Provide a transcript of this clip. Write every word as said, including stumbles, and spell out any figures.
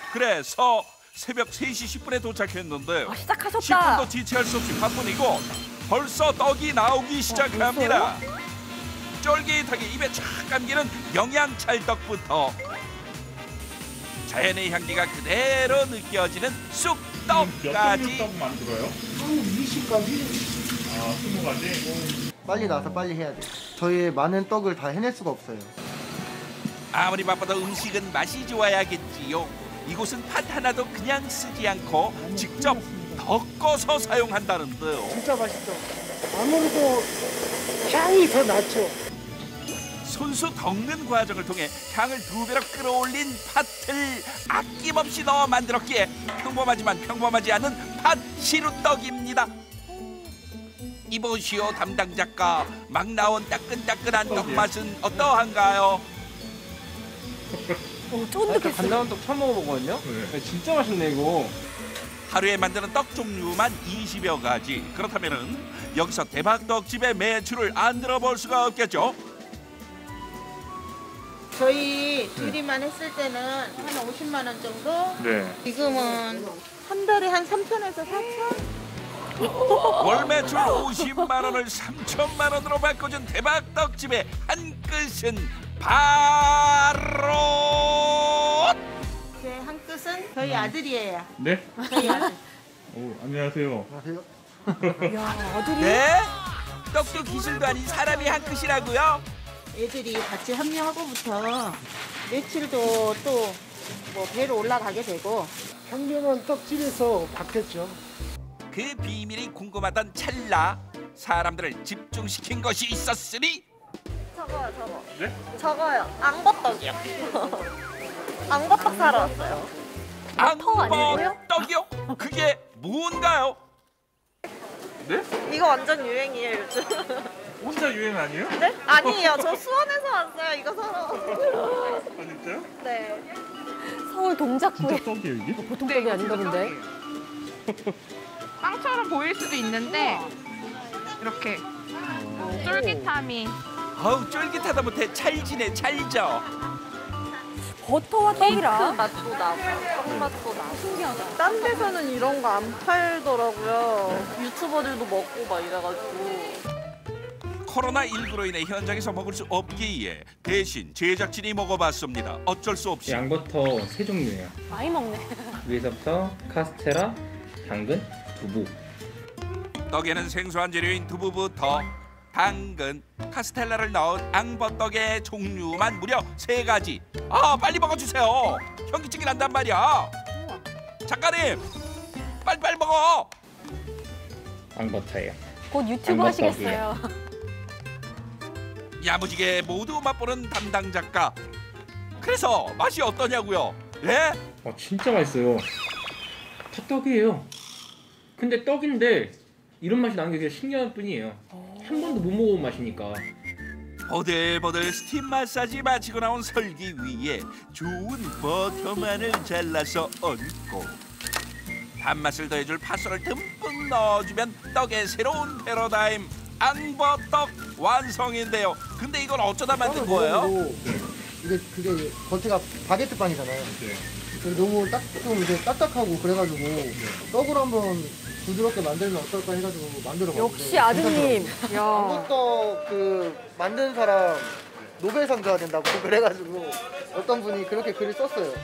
그래서 새벽 세 시 십 분에 도착했는데요. 아, 시작하셨다. 십 분도 지체할 수 없이 바쁜 이곳. 벌써 떡이 나오기 시작합니다. 쫄깃하게 입에 착 감기는 영양찰떡부터 자연의 향기가 그대로 느껴지는 쑥떡까지. 떡 만들어요? 한 이십 가지? 아, 스무 가지? 빨리 나서 빨리 해야 돼. 저희의 많은 떡을 다 해낼 수가 없어요. 아무리 바빠도 음식은 맛이 좋아야겠지요. 이곳은 팥 하나도 그냥 쓰지 않고 직접 덮어서 사용한다는데요. 진짜 맛있죠? 아무래도 향이 더 나죠. 손수 덮는 과정을 통해 향을 두 배로 끌어올린 팥을 아낌없이 넣어 만들었기에 평범하지만 평범하지 않은 팥 시루떡입니다. 이보시오 담당 작가, 막 나온 따끈따끈한 떡 맛은 어떠한가요? 어, 아, 쫀득했어. 간장은 떡 처음 먹어보거든요. 네. 진짜 맛있네 이거. 하루에 만드는 떡 종류만 이십여 가지. 그렇다면은 여기서 대박떡집의 매출을 안 들어볼 수가 없겠죠. 저희 둘이만 했을 때는 한 오십만 원 정도? 네. 지금은 한 달에 한 삼천에서 사천? 월 매출 오십만 원을 삼천만 원으로 바꿔준 대박떡집의 한 끝은 바로 제 한 끝은 저희 아들이에요. 네? 저희 아들. 오, 안녕하세요. 안녕하세요. 야, 아들이. 네? 떡도 기술도 아닌 사람이 한 끝이라고요? 애들이 같이 합류하고부터 매출도 또 뭐 배로 올라가게 되고. 향명은 떡집에서 바뀌었죠. 그 비밀이 궁금하던 찰나 사람들을 집중시킨 것이 있었으니 저거요, 저거. 네? 저거요. 앙버떡이요. 앙버떡 사러 왔어요. 아니고요? 앙버떡이요? 그게 뭔가요? 네? 이거 완전 유행이에요, 요즘. 혼자 유행 아니에요? 네? 아니에요. 저 수원에서 왔어요, 이거 사러. 아, 진짜요? 네. 서울 동작구에 떡이에요 이게? 보통 떡이 아닌가 본데. 빵처럼 보일 수도 있는데 이렇게 쫄깃함이 아우 쫄깃하다 못해 찰지네 찰져. 버터와 떡이라. 맛도 나고, 떡 맛도 나고. 신기하다. 딴 데서는 이런 거 안 팔더라고요. 유튜버들도 먹고 막 이래가지고. 코로나 십구로 인해 현장에서 먹을 수 없기에 대신 제작진이 먹어봤습니다. 어쩔 수 없이. 양버터 세 종류예요. 많이 먹네. 위에서부터 카스테라, 당근, 두부. 떡에는 생소한 재료인 두부부터 당근, 카스텔라를 넣은 앙버떡의 종류만 무려 세 가지. 아 빨리 먹어주세요. 현기증이 난단 말이야. 작가님 빨리빨리 먹어. 양버터예요. 곧 유튜브 앙버떡이에요. 하시겠어요. 야무지게 모두 맛보는 담당 작가. 그래서 맛이 어떠냐고요? 예? 어, 진짜 맛있어요. 다 떡이에요. 근데 떡인데 이런 맛이 나는 게 그냥 신기할 뿐이에요. 한 번도 못 먹어본 맛이니까. 보들보들 스팀 마사지 마치고 나온 설기 위에 좋은 버터만을 잘라서 얹고 단맛을 더해줄 팥소를 듬뿍 넣어주면 떡의 새로운 패러다임 앙버떡 완성인데요. 근데 이건 어쩌다 만든 거예요? 이게 그게 겉에가 바게트 빵이잖아요. 네. 그래서 너무 딱 좀 이제 딱딱하고 그래가지고 떡을 한번 부드럽게 만들면 어떨까 해가지고 만들어 봤는데. 역시 아드님. 야. 앙버떡 그 만든 사람 노벨상 줘야 된다고 그래가지고 어떤 분이 그렇게 글을 썼어요.